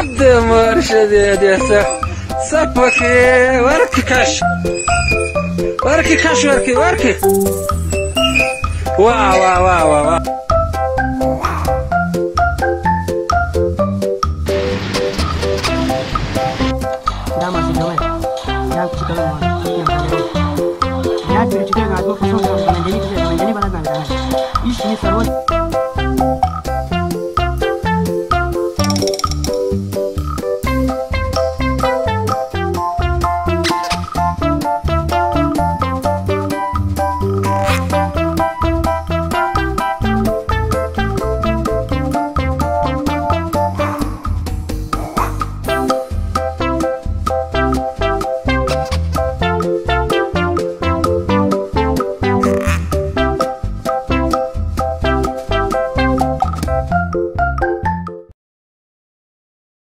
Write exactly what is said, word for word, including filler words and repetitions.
قد مرشد يا ديسة سبكي وركي كاش وركي كاش وركي وركي واو واو واو واو Udah masih gawe. Ya kita mau yang ada. Ya jadi juga nggak gue kosong sama jadi jadi pada nggak ada. Ini sini server.